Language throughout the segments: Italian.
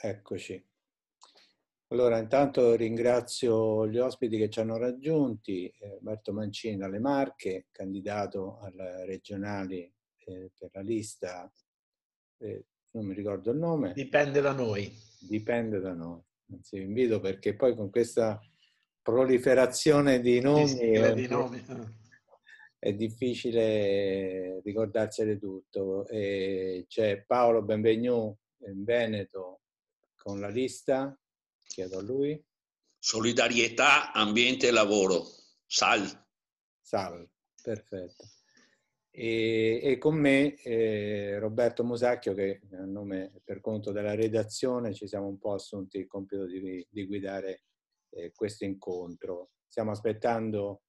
Eccoci. Allora, intanto ringrazio gli ospiti che ci hanno raggiunti, Roberto Mancini dalle Marche, candidato alle regionali per la lista, non mi ricordo il nome, Dipende da noi. dipende da noi. Anzi, vi invito perché poi con questa proliferazione di Di nomi sigle, di nomi. è difficile ricordarsene tutto. C'è Paolo Benvenu in Veneto con la lista, chiedo a lui. Solidarietà, ambiente e lavoro. SAL. Sal, perfetto. E con me Roberto Musacchio, che a nome per conto della redazione ci siamo un po' assunti il compito di guidare questo incontro. Stiamo aspettando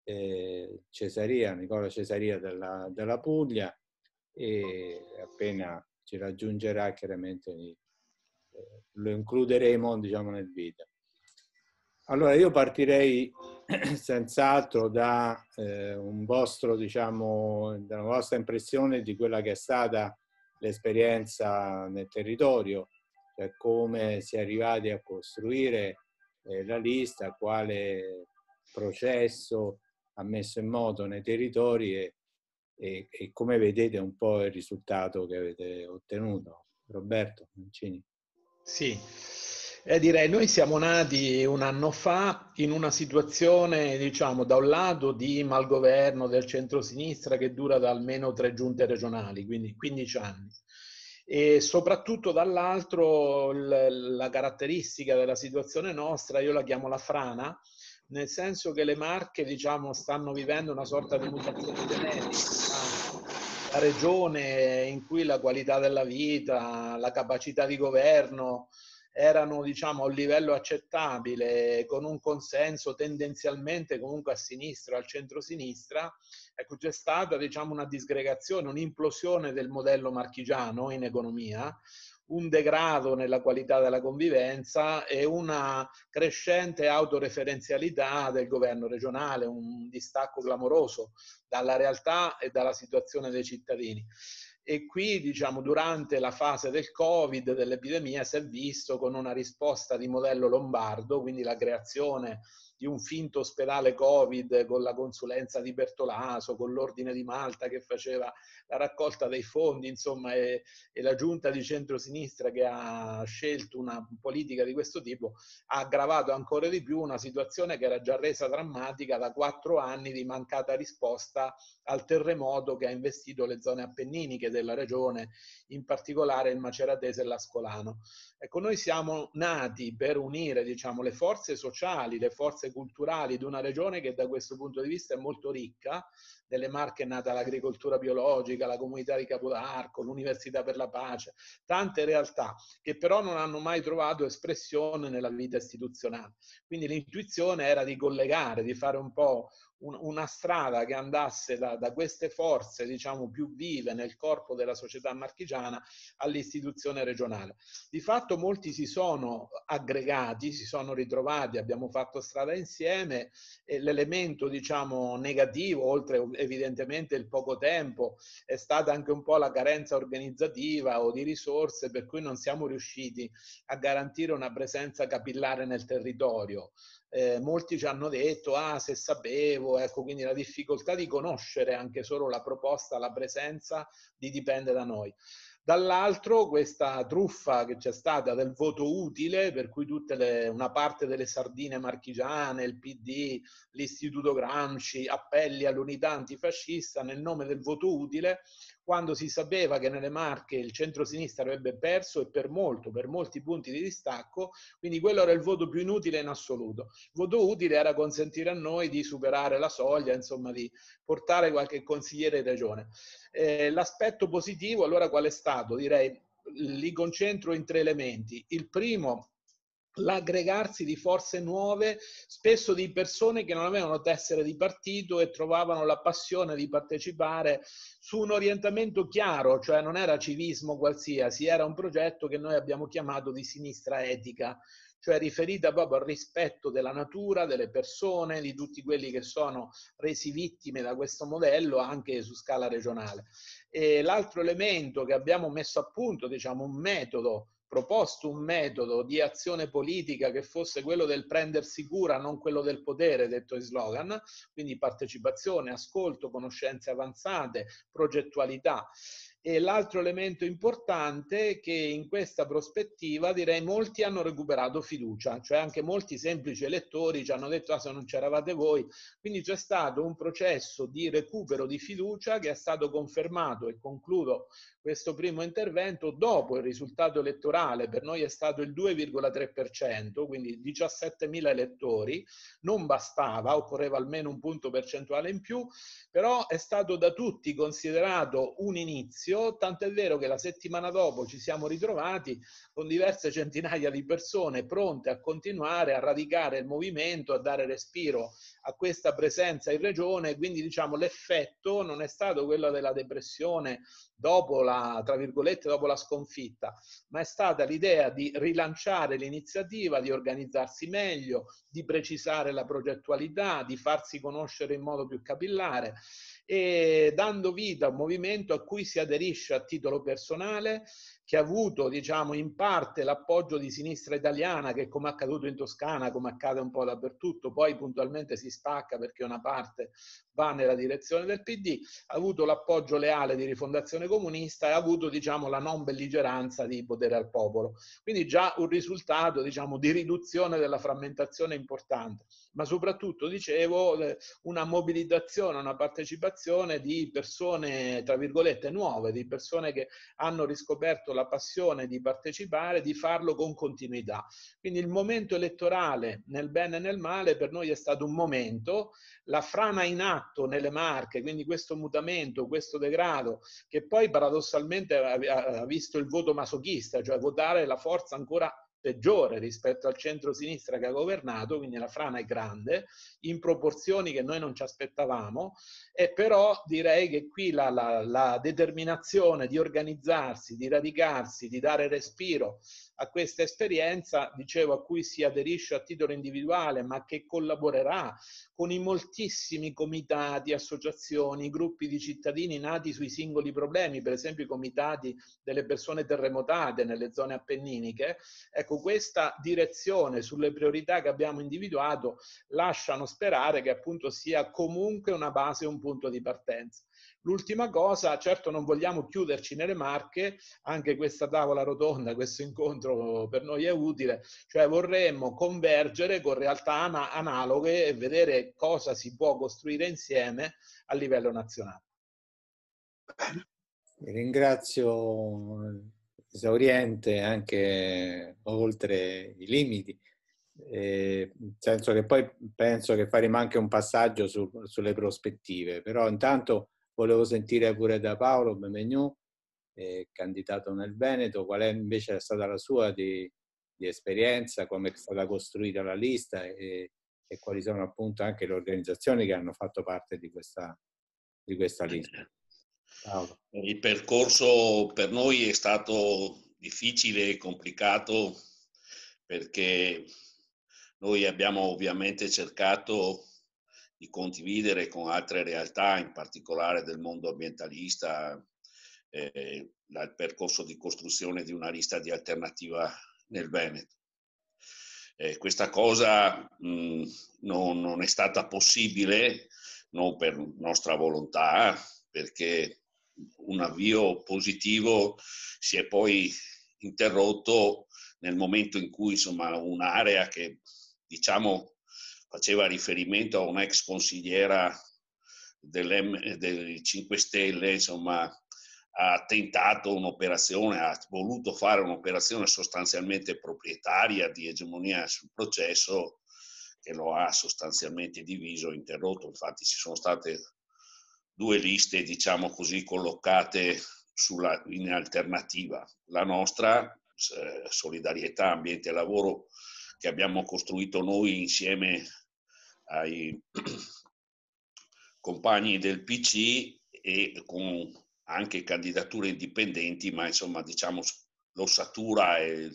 Nicola Cesaria della Puglia, e appena ci raggiungerà chiaramente lo includeremo, diciamo, nel video. Allora io partirei senz'altro da un vostro, diciamo, dalla vostra impressione di quella che è stata l'esperienza nel territorio, cioè come si è arrivati a costruire la lista, quale processo ha messo in moto nei territori e come vedete un po' il risultato che avete ottenuto. Roberto Mancini. Sì, direi noi siamo nati un anno fa in una situazione, diciamo, da un lato di malgoverno del centro-sinistra che dura da almeno 3 giunte regionali, quindi 15 anni. E soprattutto dall'altro la caratteristica della situazione nostra, io la chiamo la frana, nel senso che le Marche, diciamo, stanno vivendo una sorta di mutazione genetica. La regione in cui la qualità della vita, la capacità di governo erano, diciamo, a un livello accettabile, con un consenso tendenzialmente comunque a sinistra, al centro-sinistra, ecco, c'è stata, diciamo, una disgregazione, un'implosione del modello marchigiano in economia, un degrado nella qualità della convivenza e una crescente autoreferenzialità del governo regionale, un distacco clamoroso dalla realtà e dalla situazione dei cittadini. E qui, diciamo, durante la fase del Covid, dell'epidemia, si è visto con una risposta di modello lombardo, quindi la creazione di un finto ospedale Covid con la consulenza di Bertolaso, con l'Ordine di Malta che faceva la raccolta dei fondi, insomma, e la giunta di centrosinistra che ha scelto una politica di questo tipo ha aggravato ancora di più una situazione che era già resa drammatica da 4 anni di mancata risposta al terremoto che ha investito le zone appenniniche della regione, in particolare il Maceratese e l'Ascolano. Ecco, noi siamo nati per unire, diciamo, le forze sociali, le forze culturali di una regione che da questo punto di vista è molto ricca. Nelle Marche è nata l'agricoltura biologica, la comunità di Capodarco, l'Università per la Pace, tante realtà che però non hanno mai trovato espressione nella vita istituzionale. Quindi l'intuizione era di collegare, di fare un po' una strada che andasse da queste forze, diciamo, più vive nel corpo della società marchigiana all'istituzione regionale. Di fatto molti si sono aggregati, si sono ritrovati, abbiamo fatto strada insieme e l'elemento, diciamo, negativo, oltre evidentemente il poco tempo, è stata anche un po' la carenza organizzativa o di risorse, per cui non siamo riusciti a garantire una presenza capillare nel territorio. Molti ci hanno detto, ah, se sapevo, ecco, quindi la difficoltà di conoscere anche solo la proposta, la presenza, dipende da noi. Dall'altro questa truffa che c'è stata del voto utile, per cui una parte delle sardine marchigiane, il PD, l'Istituto Gramsci, appelli all'unità antifascista nel nome del voto utile, quando si sapeva che nelle Marche il centro-sinistra avrebbe perso e per molti punti di distacco, quindi quello era il voto più inutile in assoluto. Il voto utile era consentire a noi di superare la soglia, insomma, di portare qualche consigliere in regione. L'aspetto positivo allora qual è stato? Direi li concentro in 3 elementi. Il primo, l'aggregarsi di forze nuove, spesso di persone che non avevano tessere di partito e trovavano la passione di partecipare su un orientamento chiaro, cioè non era civismo qualsiasi, era un progetto che noi abbiamo chiamato di sinistra etica, cioè riferita proprio al rispetto della natura, delle persone, di tutti quelli che sono resi vittime da questo modello anche su scala regionale. E l'altro elemento che abbiamo messo a punto, diciamo un metodo proposto un metodo di azione politica che fosse quello del prendersi cura, non quello del potere, detto in slogan, quindi partecipazione, ascolto, conoscenze avanzate, progettualità. E l'altro elemento importante è che in questa prospettiva, direi, molti hanno recuperato fiducia, cioè anche molti semplici elettori ci hanno detto: ah, se non c'eravate voi. Quindi c'è stato un processo di recupero di fiducia che è stato confermato, e concludo questo primo intervento, dopo il risultato elettorale. Per noi è stato il 2,3%, quindi 17.000 elettori. Non bastava, occorreva almeno un punto percentuale in più, però è stato da tutti considerato un inizio, tant'è vero che la settimana dopo ci siamo ritrovati con diverse centinaia di persone pronte a continuare a radicare il movimento, a dare respiro a questa presenza in regione. Quindi, diciamo, l'effetto non è stato quello della depressione dopo la, tra virgolette, dopo la sconfitta, ma è stata l'idea di rilanciare l'iniziativa, di organizzarsi meglio, di precisare la progettualità, di farsi conoscere in modo più capillare, e dando vita a un movimento a cui si aderisce a titolo personale, che ha avuto, diciamo, in parte l'appoggio di Sinistra Italiana, che, come è accaduto in Toscana, come accade un po' dappertutto, poi puntualmente si stacca perché una parte va nella direzione del PD, ha avuto l'appoggio leale di Rifondazione Comunista e ha avuto, diciamo, la non belligeranza di Potere al Popolo. Quindi già un risultato, diciamo, di riduzione della frammentazione importante, ma soprattutto, dicevo, una mobilitazione, una partecipazione di persone, tra virgolette, nuove, di persone che hanno riscoperto la passione di partecipare, di farlo con continuità. Quindi il momento elettorale, nel bene e nel male, per noi è stato un momento. La frana in atto nelle Marche, quindi questo mutamento, questo degrado, che poi paradossalmente ha visto il voto masochista, cioè votare la forza ancora peggiore rispetto al centro-sinistra che ha governato, quindi la frana è grande, in proporzioni che noi non ci aspettavamo, e però direi che qui la determinazione di organizzarsi, di radicarsi, di dare respiro a questa esperienza, dicevo, a cui si aderisce a titolo individuale, ma che collaborerà con i moltissimi comitati, associazioni, gruppi di cittadini nati sui singoli problemi, per esempio i comitati delle persone terremotate nelle zone appenniniche. Ecco, questa direzione sulle priorità che abbiamo individuato lasciano sperare che appunto sia comunque una base, un punto di partenza. L'ultima cosa, certo non vogliamo chiuderci nelle Marche, anche questa tavola rotonda, questo incontro per noi è utile, cioè vorremmo convergere con realtà analoghe e vedere cosa si può costruire insieme a livello nazionale. Vi ringrazio, esauriente anche oltre i limiti, nel senso che poi penso che faremo anche un passaggio sulle prospettive, però intanto volevo sentire pure da Paolo Benvenu, candidato nel Veneto, qual è invece stata la sua di esperienza, come è stata costruita la lista e quali sono appunto anche le organizzazioni che hanno fatto parte di questa lista. Paolo. Il percorso per noi è stato difficile e complicato, perché noi abbiamo ovviamente cercato di condividere con altre realtà, in particolare del mondo ambientalista, il percorso di costruzione di una lista di alternativa nel Veneto. Questa cosa non è stata possibile, non per nostra volontà, perché un avvio positivo si è poi interrotto nel momento in cui, insomma, un'area che, diciamo, faceva riferimento a un'ex consigliera del 5 Stelle, insomma, ha tentato un'operazione, ha voluto fare un'operazione sostanzialmente proprietaria di egemonia sul processo, che lo ha sostanzialmente diviso, interrotto. Infatti ci sono state due liste, diciamo così, collocate in alternativa. La nostra, Solidarietà, Ambiente e Lavoro, che abbiamo costruito noi insieme ai compagni del PC e con anche candidature indipendenti, ma insomma, diciamo, l'ossatura è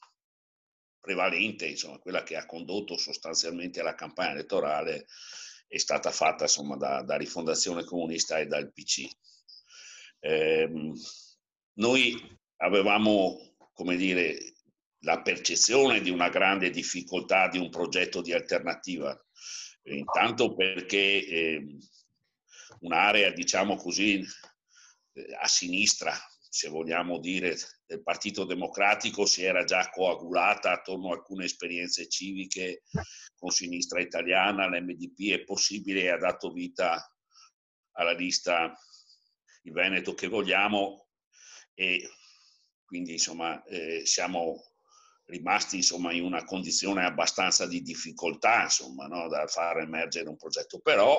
prevalente, insomma, quella che ha condotto sostanzialmente la campagna elettorale è stata fatta, insomma, da Rifondazione Comunista e dal PC. Noi avevamo, come dire, la percezione di una grande difficoltà di un progetto di alternativa. Intanto perché un'area, diciamo così, a sinistra, se vogliamo dire, del Partito Democratico si era già coagulata attorno a alcune esperienze civiche con Sinistra Italiana, l'MDP è possibile e ha dato vita alla lista Il Veneto che vogliamo, e quindi insomma siamo rimasti insomma in una condizione abbastanza di difficoltà, insomma, no, da far emergere un progetto, però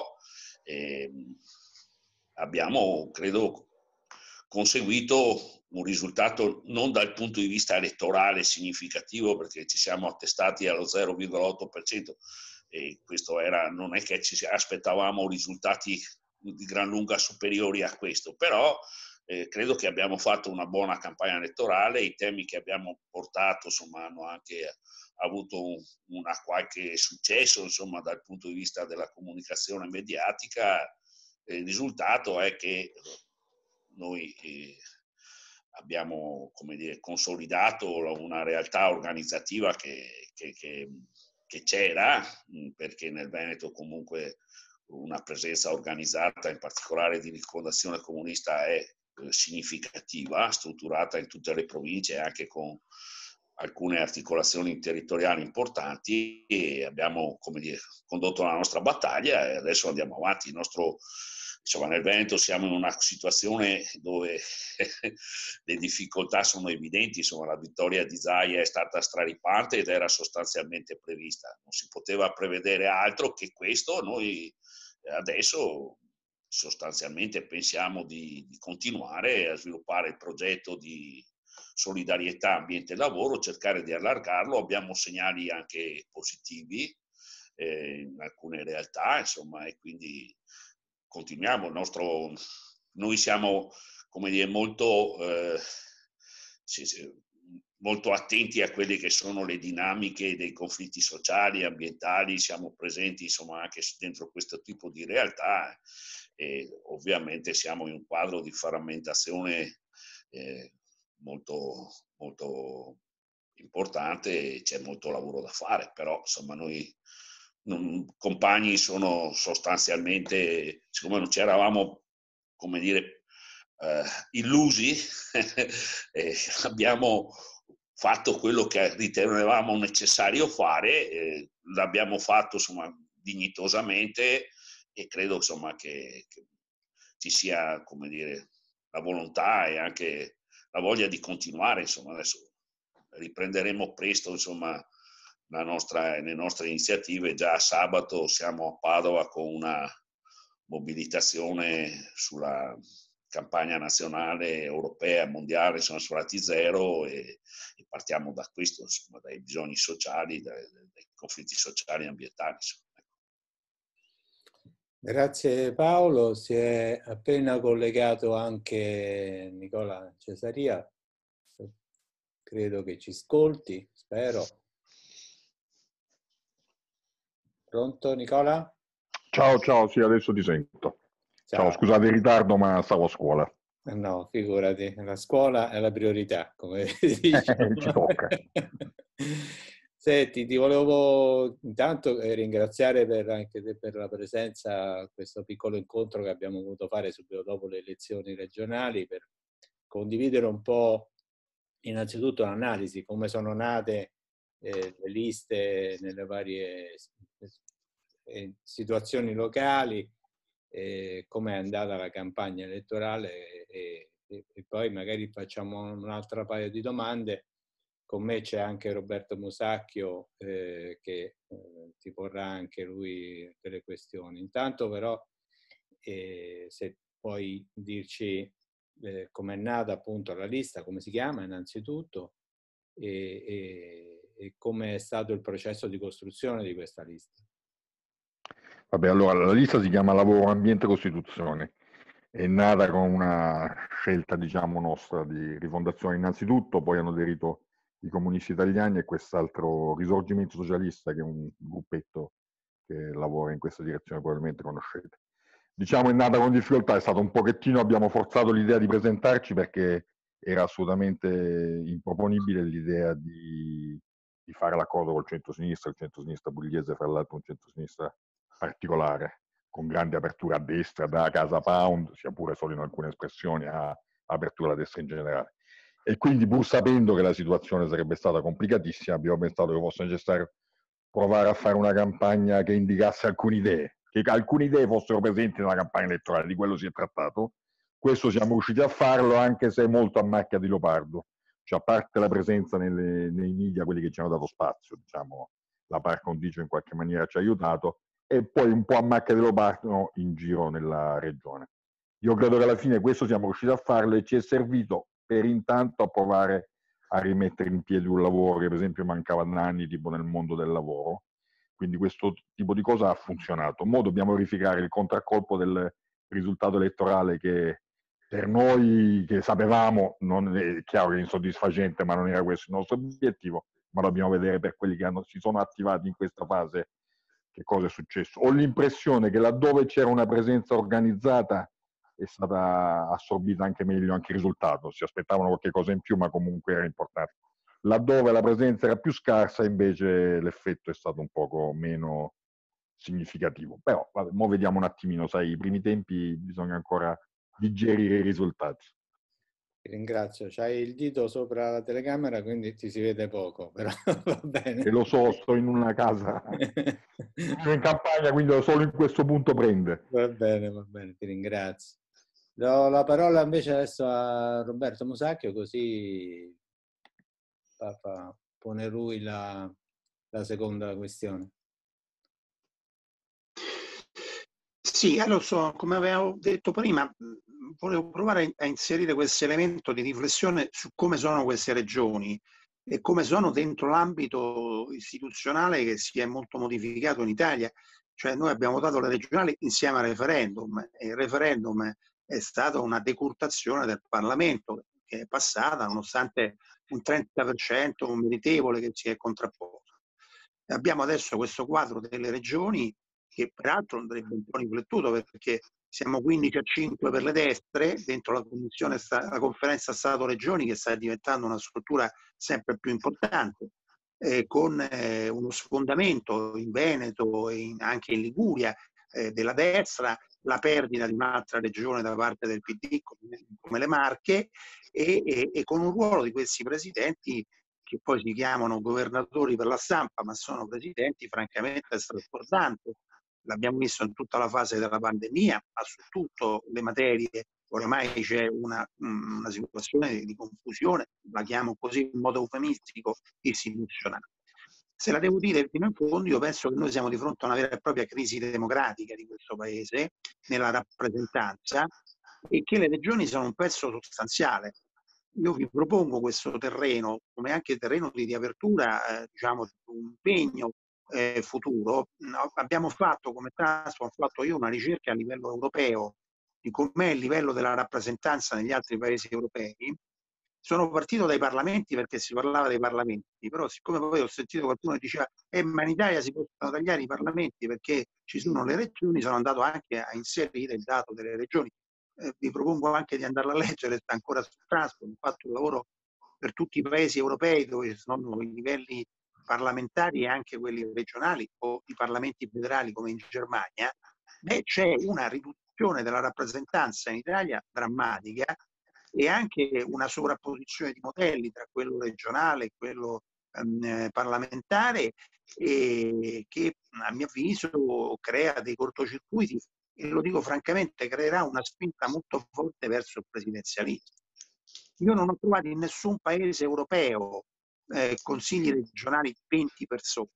abbiamo, credo, conseguito un risultato non dal punto di vista elettorale significativo, perché ci siamo attestati allo 0,8%, e questo era, non è che ci aspettavamo risultati di gran lunga superiori a questo, però credo che abbiamo fatto una buona campagna elettorale, i temi che abbiamo portato insomma hanno anche avuto una qualche successo insomma dal punto di vista della comunicazione mediatica. Il risultato è che noi abbiamo, come dire, consolidato una realtà organizzativa che c'era, perché nel Veneto comunque una presenza organizzata, in particolare di Rifondazione Comunista, è significativa, strutturata in tutte le province, anche con alcune articolazioni territoriali importanti, e abbiamo, come dire, condotto la nostra battaglia e adesso andiamo avanti. Insomma, nel Veneto siamo in una situazione dove le difficoltà sono evidenti, insomma, la vittoria di Zaia è stata straripante ed era sostanzialmente prevista, non si poteva prevedere altro che questo. Noi adesso sostanzialmente pensiamo di continuare a sviluppare il progetto di solidarietà ambiente e lavoro, cercare di allargarlo. Abbiamo segnali anche positivi in alcune realtà, insomma, e quindi continuiamo. Noi siamo, come dire, molto attenti a quelle che sono le dinamiche dei conflitti sociali, ambientali, siamo presenti insomma anche dentro questo tipo di realtà, e ovviamente siamo in un quadro di frammentazione molto, molto importante e c'è molto lavoro da fare, però insomma noi compagni sono sostanzialmente, siccome non ci eravamo, come dire, illusi, abbiamo fatto quello che ritenevamo necessario fare, l'abbiamo fatto insomma dignitosamente, e credo insomma che ci sia, come dire, la volontà e anche la voglia di continuare. Insomma, adesso riprenderemo presto insomma le nostre iniziative. Già sabato siamo a Padova con una mobilitazione sulla campagna nazionale, europea, mondiale, insomma, su Rati Zero, e partiamo da questo, insomma, dai bisogni sociali, dai conflitti sociali e ambientali. Insomma. Grazie Paolo, si è appena collegato anche Nicola Cesaria, credo che ci ascolti, spero. Pronto Nicola? Ciao, sì, adesso ti sento. Ciao, scusate il ritardo, ma stavo a scuola. No, figurati, la scuola è la priorità, come dice. Ci tocca. Senti, ti volevo intanto ringraziare anche per la presenza a questo piccolo incontro che abbiamo voluto fare subito dopo le elezioni regionali, per condividere un po' innanzitutto l'analisi, come sono nate le liste nelle varie situazioni locali, come è andata la campagna elettorale, e poi magari facciamo un altro paio di domande. Con me c'è anche Roberto Musacchio che ti porrà anche lui delle questioni. Intanto però se puoi dirci com'è nata appunto la lista, come si chiama innanzitutto, e come è stato il processo di costruzione di questa lista. Vabbè, allora la lista si chiama Lavoro, Ambiente, Costituzione. È nata con una scelta, diciamo, nostra di rifondazione innanzitutto, poi hanno aderito i comunisti italiani e quest'altro Risorgimento Socialista, che è un gruppetto che lavora in questa direzione, probabilmente conoscete. Diciamo è nata con difficoltà, è stato un pochettino, abbiamo forzato l'idea di presentarci perché era assolutamente improponibile l'idea di fare l'accordo col centro-sinistra, il centro-sinistra pugliese, fra l'altro un centro-sinistra particolare, con grande apertura a destra, da Casa Pound, sia pure solo in alcune espressioni, a apertura alla destra in generale. E quindi, pur sapendo che la situazione sarebbe stata complicatissima, abbiamo pensato che fosse necessario provare a fare una campagna che indicasse alcune idee, che alcune idee fossero presenti nella campagna elettorale, di quello si è trattato. Questo siamo riusciti a farlo, anche se molto a macchia di leopardo. Cioè, a parte la presenza nei media, quelli che ci hanno dato spazio, diciamo, la par condicio in qualche maniera ci ha aiutato, e poi un po' a macchia di leopardo in giro nella regione. Io credo che alla fine questo siamo riusciti a farlo e ci è servito per intanto a provare a rimettere in piedi un lavoro che per esempio mancava da anni, tipo nel mondo del lavoro. Quindi questo tipo di cosa ha funzionato. Mo dobbiamo verificare il contraccolpo del risultato elettorale, che per noi, che sapevamo, non è chiaro che è insoddisfacente, ma non era questo il nostro obiettivo, ma dobbiamo vedere per quelli che si sono attivati in questa fase che cosa è successo. Ho l'impressione che laddove c'era una presenza organizzata è stata assorbita anche meglio anche il risultato, si aspettavano qualche cosa in più, ma comunque era importante. Laddove la presenza era più scarsa, invece l'effetto è stato un poco meno significativo. Però vabbè, mo vediamo un attimino, sai, i primi tempi bisogna ancora digerire i risultati. Ti ringrazio, c'hai il dito sopra la telecamera, quindi ti si vede poco, però va bene. E lo so, sto in una casa, sono in campagna, quindi solo in questo punto prende. Va bene, ti ringrazio. Do la parola invece adesso a Roberto Musacchio, così pone lui la seconda questione. Sì, allora come avevo detto prima, volevo provare a inserire questo elemento di riflessione su come sono queste regioni e come sono dentro l'ambito istituzionale che si è molto modificato in Italia. Cioè noi abbiamo votato le regionali insieme al referendum, e il referendum è stata una decurtazione del Parlamento che è passata nonostante un 30% meritevole che si è contrapposto. Abbiamo adesso questo quadro delle regioni che peraltro andrebbe un po' riflettuto, perché siamo 15-5 per le destre dentro la conferenza Stato-Regioni, che sta diventando una struttura sempre più importante, con uno sfondamento in Veneto e anche in Liguria della destra, la perdita di un'altra regione da parte del PD come le Marche, e con un ruolo di questi presidenti che poi si chiamano governatori per la stampa, ma sono presidenti francamente strasbordanti. L'abbiamo visto in tutta la fase della pandemia, ma su tutte le materie oramai c'è una situazione di confusione, la chiamo così in modo eufemistico, istituzionale. Se la devo dire fino in fondo, io penso che noi siamo di fronte a una vera e propria crisi democratica di questo Paese, nella rappresentanza, e che le regioni sono un pezzo sostanziale. Io vi propongo questo terreno come anche terreno di riapertura, diciamo, di un impegno futuro. No, abbiamo fatto, come Transform, ho fatto io una ricerca a livello europeo di com'è il livello della rappresentanza negli altri paesi europei. Sono partito dai parlamenti perché si parlava dei parlamenti, però siccome poi ho sentito qualcuno che diceva ma in Italia si possono tagliare i parlamenti perché ci sono le regioni, sono andato anche a inserire il dato delle regioni. Vi propongo anche di andarla a leggere, sta ancora su Transform, ho fatto un lavoro per tutti i paesi europei dove ci sono i livelli parlamentari e anche quelli regionali o i parlamenti federali come in Germania. C'è una riduzione della rappresentanza in Italia drammatica e anche una sovrapposizione di modelli tra quello regionale e quello parlamentare, che a mio avviso crea dei cortocircuiti e, lo dico francamente, creerà una spinta molto forte verso il presidenzialismo. Io non ho trovato in nessun paese europeo consigli regionali di 20 persone.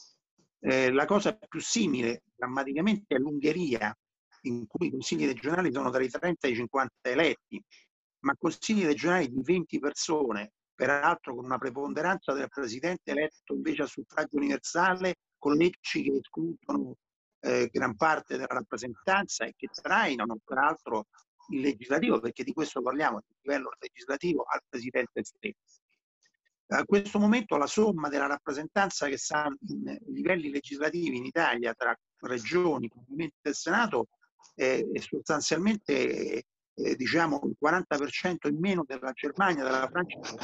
La cosa più simile drammaticamente è l'Ungheria, in cui i consigli regionali sono tra i 30 e i 50 eletti, ma consigli regionali di 20 persone, peraltro con una preponderanza del presidente eletto invece a suffragio universale, con leggi che escludono gran parte della rappresentanza e che trainano peraltro il legislativo, perché di questo parliamo, di livello legislativo, al presidente stesso. A questo momento la somma della rappresentanza che sta in livelli legislativi in Italia tra regioni, Parlamento e Senato è sostanzialmente diciamo il 40% in meno della Germania, della Francia e della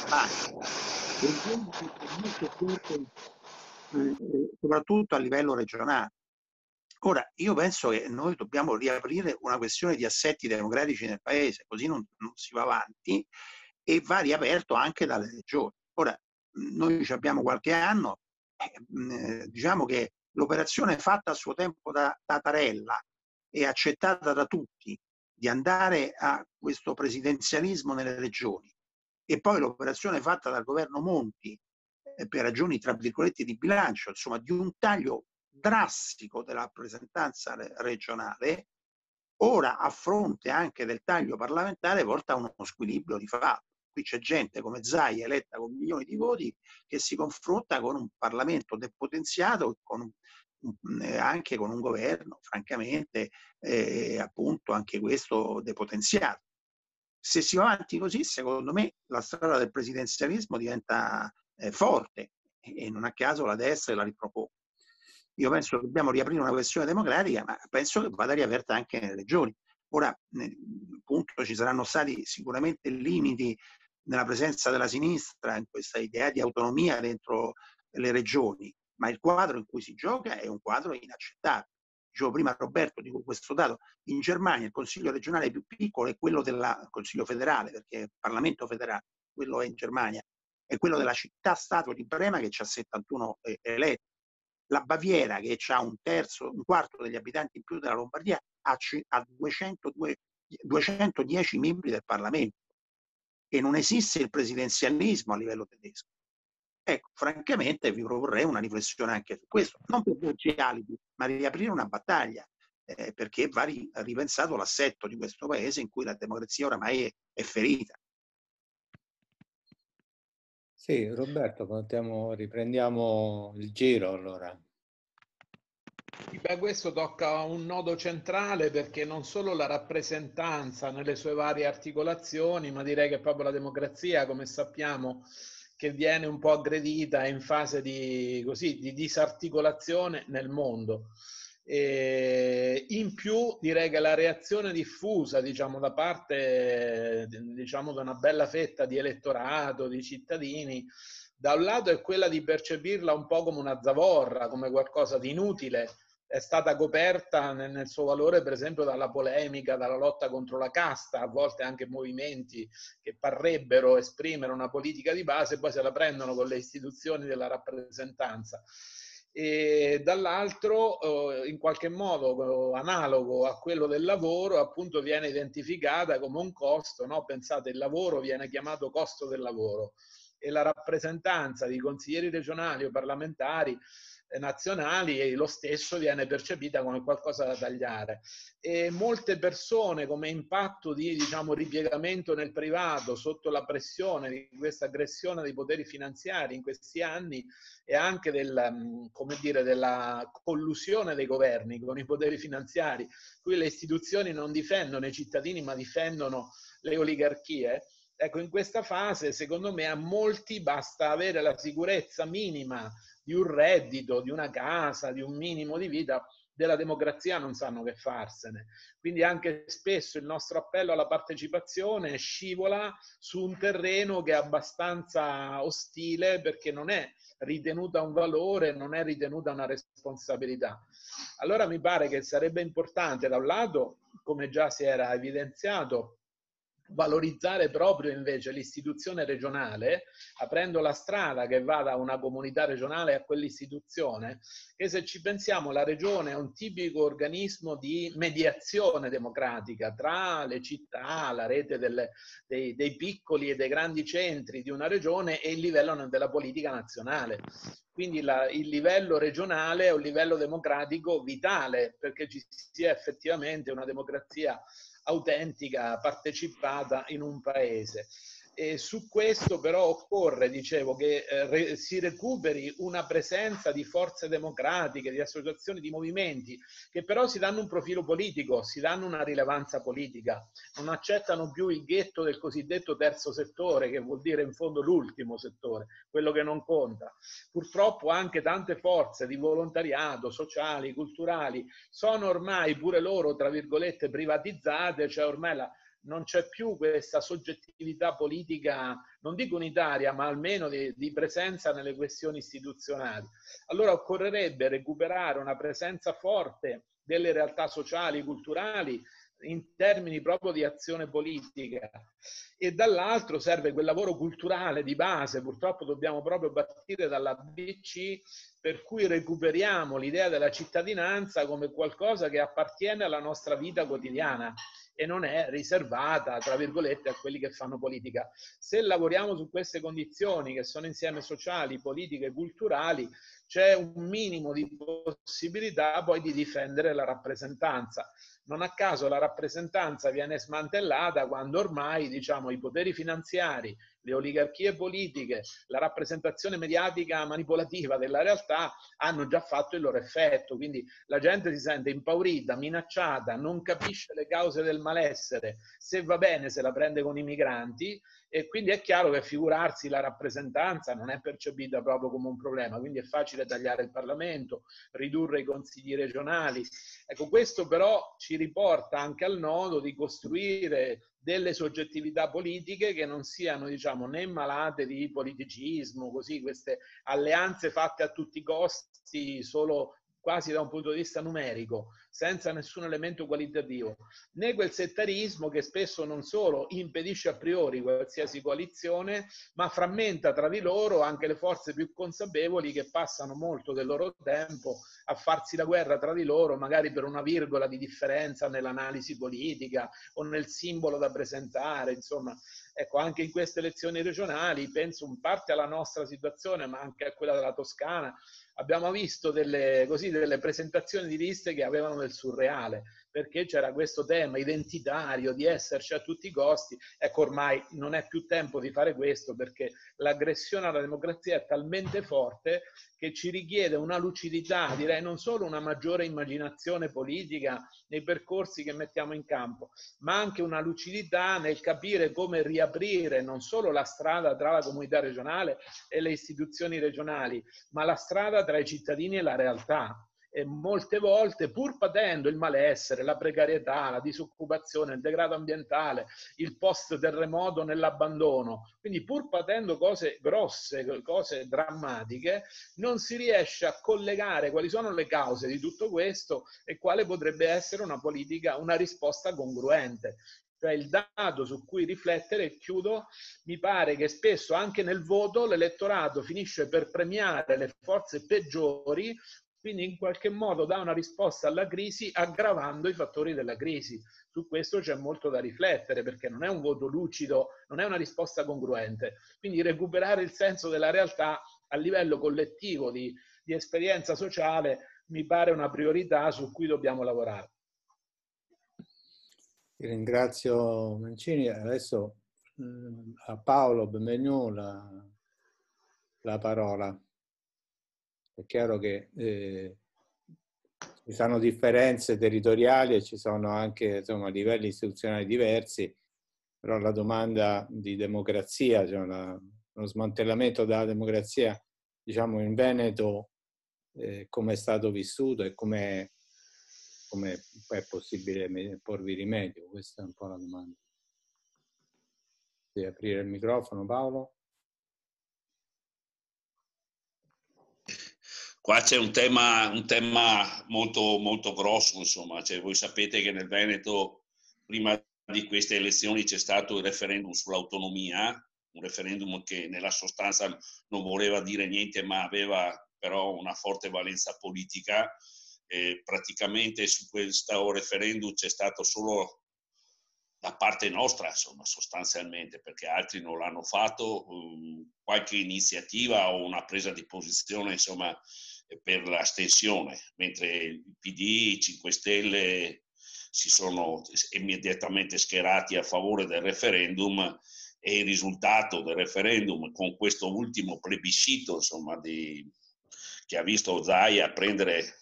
Spagna, soprattutto a livello regionale. Ora, io penso che noi dobbiamo riaprire una questione di assetti democratici nel Paese, così non si va avanti, e va riaperto anche dalle regioni. Ora, noi ci abbiamo qualche anno, diciamo che l'operazione fatta a suo tempo da Mattarella e accettata da tutti di andare a questo presidenzialismo nelle regioni, e poi l'operazione fatta dal governo Monti per ragioni tra virgolette di bilancio, insomma di un taglio drastico della rappresentanza regionale, ora a fronte anche del taglio parlamentare porta a uno squilibrio di fatto. Qui c'è gente come Zaia, eletta con milioni di voti, che si confronta con un Parlamento depotenziato, anche con un governo, francamente, appunto anche questo depotenziato. Se si va avanti così, secondo me, la strada del presidenzialismo diventa forte, e non a caso la destra la ripropone. Io penso che dobbiamo riaprire una questione democratica, ma penso che vada riaperta anche nelle regioni. Ora, appunto, ci saranno stati sicuramente limiti nella presenza della sinistra in questa idea di autonomia dentro le regioni, ma il quadro in cui si gioca è un quadro inaccettabile. Dicevo prima, Roberto, dico questo dato: in Germania il consiglio regionale più piccolo è quello del consiglio federale, perché il Parlamento federale, quello è in Germania, è quello della città-stato di Brema, che ha 71 eletti. La Baviera, che ha un quarto degli abitanti in più della Lombardia, ha 210 membri del Parlamento, e non esiste il presidenzialismo a livello tedesco. Ecco, francamente vi proporrei una riflessione anche su questo, non per darci alibi, ma riaprire una battaglia, perché va ripensato l'assetto di questo paese in cui la democrazia oramai è ferita. Sì, Roberto, riprendiamo il giro allora. Beh, questo tocca un nodo centrale, perché non solo la rappresentanza nelle sue varie articolazioni, ma direi che proprio la democrazia, come sappiamo, che viene un po' aggredita in fase di disarticolazione nel mondo. E in più direi che la reazione diffusa, diciamo, da parte, diciamo, di una bella fetta di elettorato, di cittadini, da un lato è quella di percepirla un po' come una zavorra, come qualcosa di inutile. È stata coperta nel suo valore, per esempio, dalla polemica, dalla lotta contro la casta, a volte anche movimenti che parrebbero esprimere una politica di base, poi se la prendono con le istituzioni della rappresentanza. E dall'altro, in qualche modo analogo a quello del lavoro, appunto viene identificata come un costo, no? Pensate, il lavoro viene chiamato costo del lavoro, e la rappresentanza di consiglieri regionali o parlamentari nazionali, e lo stesso viene percepita come qualcosa da tagliare. E molte persone, come impatto di, diciamo, ripiegamento nel privato sotto la pressione di questa aggressione dei poteri finanziari in questi anni, e anche della collusione dei governi con i poteri finanziari, qui le istituzioni non difendono i cittadini ma difendono le oligarchie. Ecco, in questa fase, secondo me, a molti basta avere la sicurezza minima di un reddito, di una casa, di un minimo di vita. Della democrazia non sanno che farsene. Quindi anche spesso il nostro appello alla partecipazione scivola su un terreno che è abbastanza ostile, perché non è ritenuta un valore, non è ritenuta una responsabilità. Allora mi pare che sarebbe importante, da un lato, come già si era evidenziato, valorizzare proprio invece l'istituzione regionale, aprendo la strada che va da una comunità regionale a quell'istituzione, che, se ci pensiamo, la regione è un tipico organismo di mediazione democratica tra le città, la rete dei piccoli e dei grandi centri di una regione, e il livello della politica nazionale. Quindi il livello regionale è un livello democratico vitale, perché ci sia effettivamente una democrazia autentica, partecipata in un paese. E su questo però occorre, dicevo, che si recuperi una presenza di forze democratiche, di associazioni, di movimenti, che però si danno un profilo politico, si danno una rilevanza politica, non accettano più il ghetto del cosiddetto terzo settore, che vuol dire in fondo l'ultimo settore, quello che non conta. Purtroppo anche tante forze di volontariato, sociali, culturali, sono ormai pure loro, tra virgolette, privatizzate, cioè ormai non c'è più questa soggettività politica, non dico unitaria, ma almeno di presenza nelle questioni istituzionali. Allora occorrerebbe recuperare una presenza forte delle realtà sociali, culturali, in termini proprio di azione politica, e dall'altro serve quel lavoro culturale di base. Purtroppo dobbiamo proprio partire dall'ABC, per cui recuperiamo l'idea della cittadinanza come qualcosa che appartiene alla nostra vita quotidiana e non è riservata, tra virgolette, a quelli che fanno politica. Se lavoriamo su queste condizioni, che sono insieme sociali, politiche e culturali, c'è un minimo di possibilità poi di difendere la rappresentanza. Non a caso la rappresentanza viene smantellata quando ormai, diciamo, i poteri finanziari, le oligarchie politiche, la rappresentazione mediatica manipolativa della realtà hanno già fatto il loro effetto. Quindi la gente si sente impaurita, minacciata, non capisce le cause del malessere, se va bene se la prende con i migranti, e quindi è chiaro che figurarsi la rappresentanza non è percepita proprio come un problema. Quindi è facile tagliare il Parlamento, ridurre i consigli regionali. Ecco, questo però ci riporta anche al nodo di costruire delle soggettività politiche che non siano, diciamo, né malate di politicismo, così, queste alleanze fatte a tutti i costi, solo quasi da un punto di vista numerico, senza nessun elemento qualitativo, né quel settarismo che spesso non solo impedisce a priori qualsiasi coalizione, ma frammenta tra di loro anche le forze più consapevoli, che passano molto del loro tempo a farsi la guerra tra di loro, magari per una virgola di differenza nell'analisi politica o nel simbolo da presentare. Insomma, ecco, anche in queste elezioni regionali, penso in parte alla nostra situazione, ma anche a quella della Toscana, abbiamo visto delle presentazioni di liste che avevano del surreale, perché c'era questo tema identitario di esserci a tutti i costi. Ecco, ormai non è più tempo di fare questo, perché l'aggressione alla democrazia è talmente forte che ci richiede una lucidità, direi non solo una maggiore immaginazione politica nei percorsi che mettiamo in campo, ma anche una lucidità nel capire come riaprire non solo la strada tra la comunità regionale e le istituzioni regionali, ma la strada tra i cittadini e la realtà. E molte volte, pur patendo il malessere, la precarietà, la disoccupazione, il degrado ambientale, il post terremoto nell'abbandono, quindi pur patendo cose grosse, cose drammatiche, non si riesce a collegare quali sono le cause di tutto questo e quale potrebbe essere una politica, una risposta congruente. Cioè il dato su cui riflettere, e chiudo, mi pare che spesso anche nel voto l'elettorato finisce per premiare le forze peggiori, quindi in qualche modo dà una risposta alla crisi aggravando i fattori della crisi. Su questo c'è molto da riflettere, perché non è un voto lucido, non è una risposta congruente. Quindi recuperare il senso della realtà a livello collettivo di esperienza sociale mi pare una priorità su cui dobbiamo lavorare. Ti ringrazio Mancini. Adesso a Paolo Benvenu la parola. È chiaro che ci sono differenze territoriali e ci sono anche, insomma, livelli istituzionali diversi, però la domanda di democrazia, cioè lo smantellamento della democrazia, diciamo, in Veneto, come è stato vissuto e come è possibile porvi rimedio? Questa è un po' la domanda. Devi aprire il microfono, Paolo? Qua c'è un tema molto, molto grosso, insomma. Cioè, voi sapete che nel Veneto, prima di queste elezioni, c'è stato il referendum sull'autonomia, un referendum che nella sostanza non voleva dire niente, ma aveva però una forte valenza politica. Praticamente su questo referendum c'è stato solo da parte nostra, insomma, sostanzialmente, perché altri non l'hanno fatto, qualche iniziativa o una presa di posizione, insomma, per l'astensione, mentre il PD, i 5 Stelle si sono immediatamente schierati a favore del referendum, e il risultato del referendum, con questo ultimo plebiscito, insomma, che ha visto Zaia prendere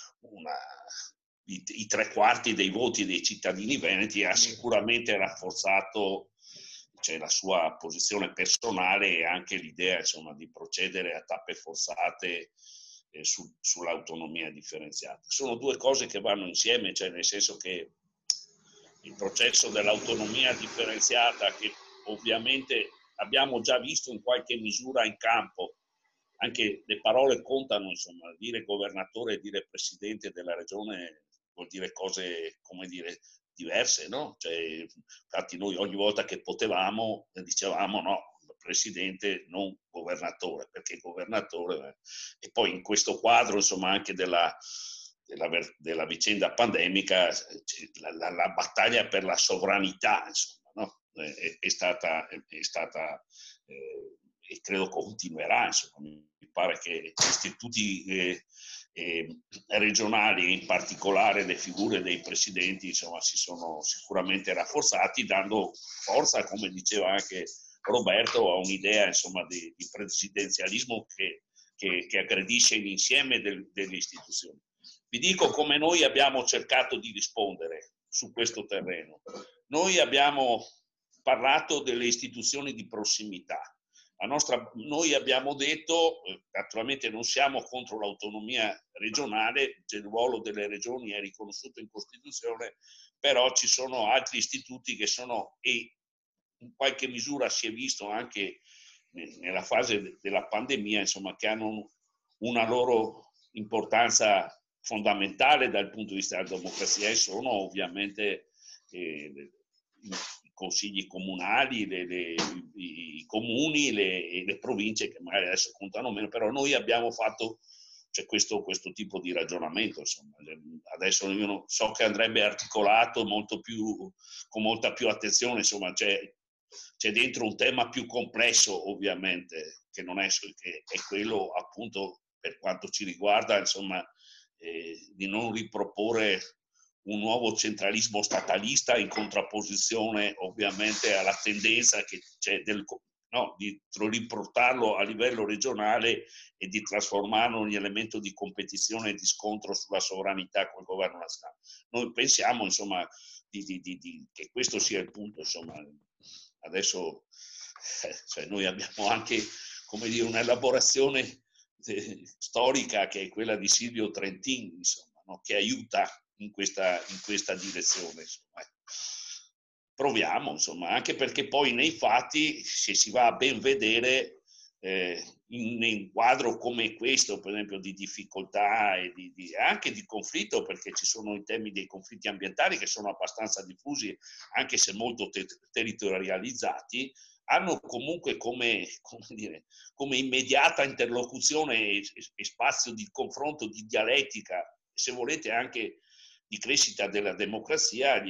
i 3/4 dei voti dei cittadini veneti, ha sicuramente rafforzato, cioè, la sua posizione personale e anche l'idea, insomma, di procedere a tappe forzate sull'autonomia differenziata. Sono due cose che vanno insieme, cioè nel senso che il processo dell'autonomia differenziata, che ovviamente abbiamo già visto in qualche misura in campo. Anche le parole contano, insomma, dire governatore e dire presidente della regione vuol dire cose, come dire, diverse, no? Cioè, infatti noi ogni volta che potevamo dicevamo no, presidente, non governatore, perché governatore... E poi in questo quadro, insomma, anche della vicenda pandemica, la battaglia per la sovranità, insomma, no? È stata e credo continuerà, insomma. Mi pare che gli istituti regionali, in particolare le figure dei presidenti, insomma, si sono sicuramente rafforzati, dando forza, come diceva anche Roberto, a un'idea, insomma, di presidenzialismo che aggredisce l'insieme delle istituzioni. Vi dico come noi abbiamo cercato di rispondere su questo terreno. Noi abbiamo parlato delle istituzioni di prossimità. Noi abbiamo detto, naturalmente non siamo contro l'autonomia regionale, il ruolo delle regioni è riconosciuto in Costituzione, però ci sono altri istituti che sono, e in qualche misura si è visto anche nella fase della pandemia, insomma, che hanno una loro importanza fondamentale dal punto di vista della democrazia, e sono ovviamente i consigli comunali, i comuni e le province, che magari adesso contano meno, però noi abbiamo fatto questo tipo di ragionamento. Insomma. Adesso io non so che andrebbe articolato con molta più attenzione, insomma, c'è dentro un tema più complesso, ovviamente, che non è, che è quello, appunto, per quanto ci riguarda, insomma, di non riproporre un nuovo centralismo statalista in contrapposizione, ovviamente, alla tendenza che c'è di riportarlo a livello regionale e di trasformarlo in elemento di competizione e di scontro sulla sovranità col governo nazionale. Noi pensiamo, insomma, che questo sia il punto, insomma. Adesso noi abbiamo anche, come dire, un'elaborazione storica che è quella di Silvio Trentin, insomma, no? Che aiuta in questa direzione. Insomma. Proviamo, insomma, anche perché poi nei fatti, se si va a ben vedere, in un quadro come questo, per esempio, di difficoltà e anche di conflitto, perché ci sono i temi dei conflitti ambientali che sono abbastanza diffusi, anche se molto territorializzati, hanno comunque come immediata interlocuzione e spazio di confronto, di dialettica, se volete anche di crescita della democrazia,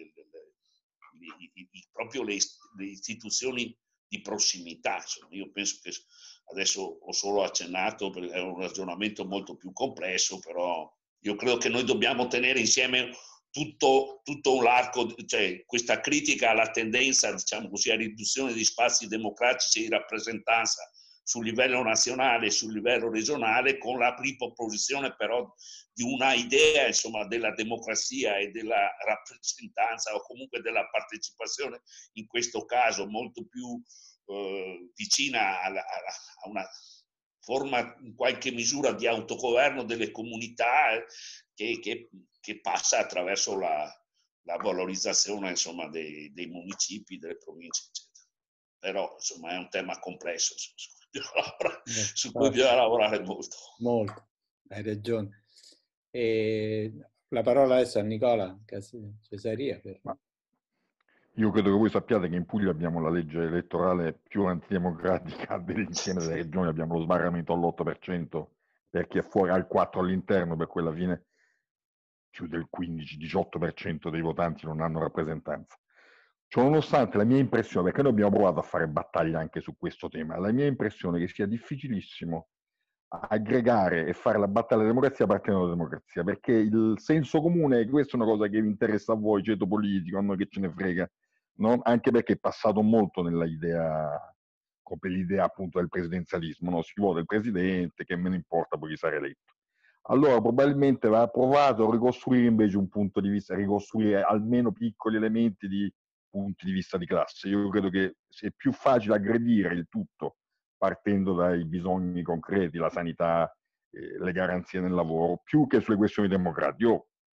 proprio le istituzioni di prossimità. Insomma, io penso che adesso ho solo accennato, perché è un ragionamento molto più complesso, però io credo che noi dobbiamo tenere insieme tutto un arco, cioè questa critica alla tendenza, diciamo così, a riduzione di spazi democratici di rappresentanza sul livello nazionale e sul livello regionale, con la riproposizione però di una idea, insomma, della democrazia e della rappresentanza, o comunque della partecipazione, in questo caso molto più vicina a una forma in qualche misura di autogoverno delle comunità che passa attraverso la valorizzazione, insomma, dei municipi, delle province, eccetera. Però, insomma, è un tema complesso su cui bisogna lavorare molto. Molto, hai ragione. E la parola adesso a Nicola Cesaria. Io credo che voi sappiate che in Puglia abbiamo la legge elettorale più antidemocratica dell'insieme delle regioni, abbiamo lo sbarramento all'8% per chi è fuori, al 4% all'interno, per cui alla fine più del 15-18% dei votanti non hanno rappresentanza. Ciononostante, la mia impressione, perché noi abbiamo provato a fare battaglia anche su questo tema, la mia impressione è che sia difficilissimo aggregare e fare la battaglia della democrazia partendo dalla democrazia, perché il senso comune, questa è una cosa che vi interessa a voi, ceto politico, a noi che ce ne frega, no? Anche perché è passato molto nell'idea, come l'idea appunto del presidenzialismo, no? Si vota il presidente, che me ne importa poi chi sarà eletto. Allora probabilmente va provato a ricostruire invece un punto di vista, ricostruire almeno piccoli elementi di punti di vista di classe. Io credo che sia più facile aggredire il tutto partendo dai bisogni concreti, la sanità, le garanzie nel lavoro, più che sulle questioni democratiche. Io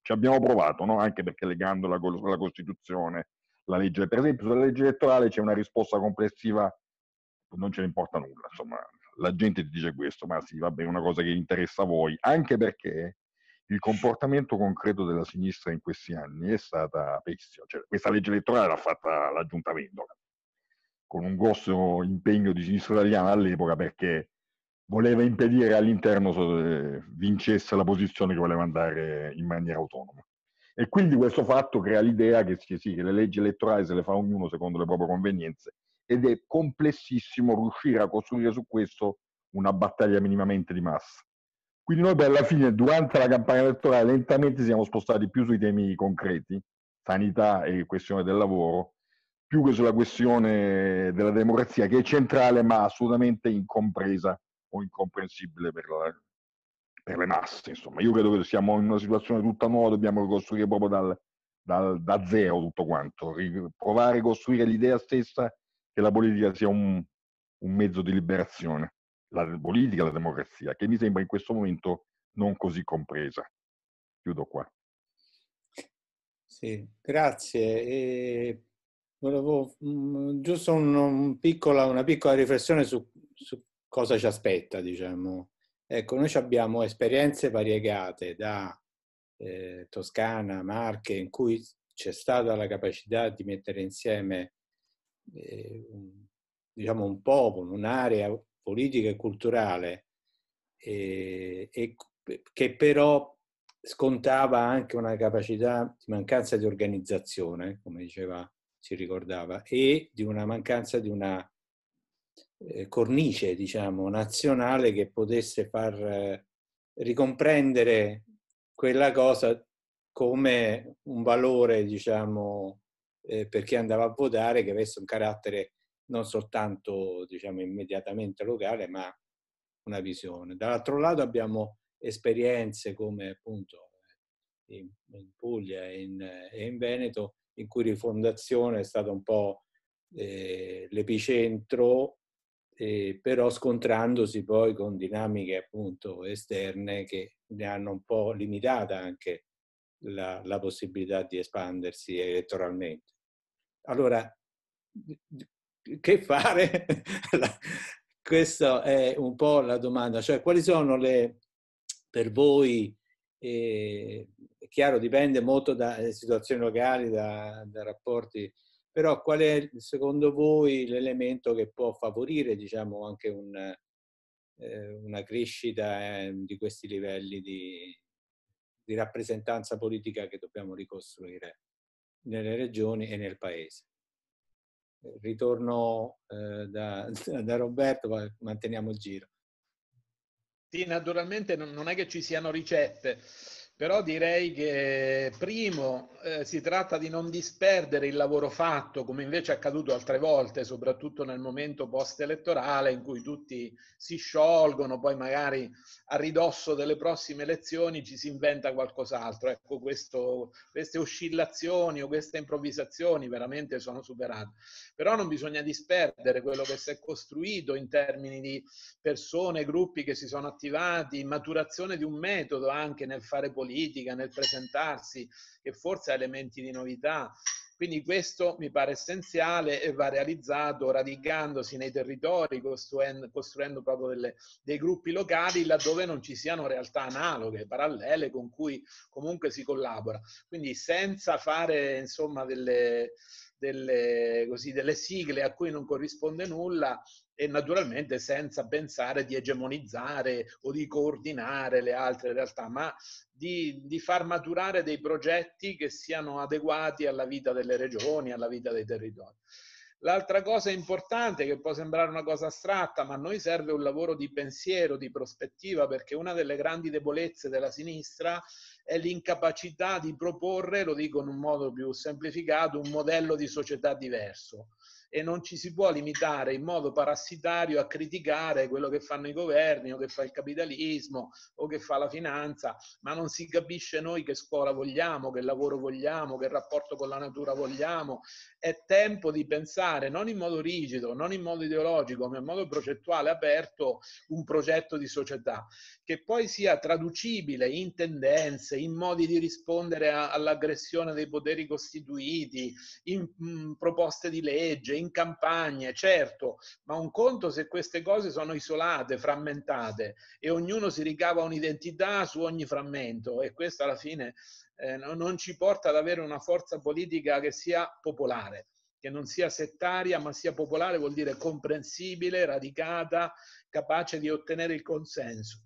ci abbiamo provato, no? Anche perché legandola con la Costituzione, la legge, per esempio sulla legge elettorale c'è una risposta complessiva, non ce ne importa nulla, insomma, la gente ti dice questo, ma sì, vabbè, è una cosa che interessa a voi, anche perché il comportamento concreto della sinistra in questi anni è stata pessima. Cioè, questa legge elettorale l'ha fatta la Giunta Vendola, con un grosso impegno di sinistra italiana all'epoca, perché voleva impedire all'interno vincesse la posizione che voleva andare in maniera autonoma. E quindi questo fatto crea l'idea che, sì, che le leggi elettorali se le fa ognuno secondo le proprie convenienze, ed è complessissimo riuscire a costruire su questo una battaglia minimamente di massa. Quindi noi per alla fine, durante la campagna elettorale, lentamente siamo spostati più sui temi concreti, sanità e questione del lavoro, più che sulla questione della democrazia, che è centrale ma assolutamente incompresa o incomprensibile per le masse. Insomma, io credo che siamo in una situazione tutta nuova, dobbiamo ricostruire proprio da zero tutto quanto, provare a ricostruire l'idea stessa che la politica sia un mezzo di liberazione, la politica, la democrazia, che mi sembra in questo momento non così compresa. Chiudo qua. Sì, grazie. Volevo giusto una piccola riflessione su cosa ci aspetta, diciamo. Ecco, noi abbiamo esperienze variegate da Toscana, Marche, in cui c'è stata la capacità di mettere insieme diciamo un popolo, un'area politica e culturale che però scontava anche una capacità di mancanza di organizzazione, come diceva, si ricordava, e di una mancanza di una cornice, diciamo, nazionale che potesse far ricomprendere quella cosa come un valore, diciamo, per chi andava a votare, che avesse un carattere non soltanto, diciamo, immediatamente locale, ma una visione. Dall'altro lato abbiamo esperienze come appunto in Puglia e in Veneto, in cui Rifondazione è stato un po' l'epicentro, però scontrandosi poi con dinamiche appunto esterne che ne hanno un po' limitata anche la possibilità di espandersi elettoralmente. Allora, che fare? Questa è un po' la domanda, cioè quali sono per voi, è chiaro, dipende molto dalle situazioni locali, da rapporti, però qual è secondo voi l'elemento che può favorire, diciamo, anche una crescita di questi livelli di rappresentanza politica che dobbiamo ricostruire nelle regioni e nel paese? Ritorno da Roberto, poi manteniamo il giro. Sì, naturalmente non è che ci siano ricette, però direi che primo si tratta di non disperdere il lavoro fatto, come invece è accaduto altre volte, soprattutto nel momento post-elettorale in cui tutti si sciolgono, poi magari a ridosso delle prossime elezioni ci si inventa qualcos'altro. Ecco, queste oscillazioni o queste improvvisazioni veramente sono superate. Però non bisogna disperdere quello che si è costruito in termini di persone, gruppi che si sono attivati, maturazione di un metodo anche nel fare politica, nel presentarsi, che forse ha elementi di novità. Quindi questo mi pare essenziale e va realizzato radicandosi nei territori, costruendo proprio dei gruppi locali laddove non ci siano realtà analoghe, parallele, con cui comunque si collabora. Quindi senza fare insomma delle sigle a cui non corrisponde nulla, e naturalmente senza pensare di egemonizzare o di coordinare le altre realtà, ma di far maturare dei progetti che siano adeguati alla vita delle regioni, alla vita dei territori. L'altra cosa importante, che può sembrare una cosa astratta, ma a noi serve un lavoro di pensiero, di prospettiva, perché una delle grandi debolezze della sinistra è l'incapacità di proporre, lo dico in un modo più semplificato, un modello di società diverso. e non ci si può limitare in modo parassitario a criticare quello che fanno i governi o che fa il capitalismo o che fa la finanza, ma non si capisce noi che scuola vogliamo, che lavoro vogliamo, che rapporto con la natura vogliamo. È tempo di pensare non in modo rigido, non in modo ideologico, ma in modo procettuale aperto un progetto di società che poi sia traducibile in tendenze, in modi di rispondere all'aggressione dei poteri costituiti, in proposte di legge, in campagne, certo, ma un conto se queste cose sono isolate, frammentate e ognuno si ricava un'identità su ogni frammento, e questo alla fine non ci porta ad avere una forza politica che sia popolare, che non sia settaria, ma sia popolare, vuol dire comprensibile, radicata, capace di ottenere il consenso.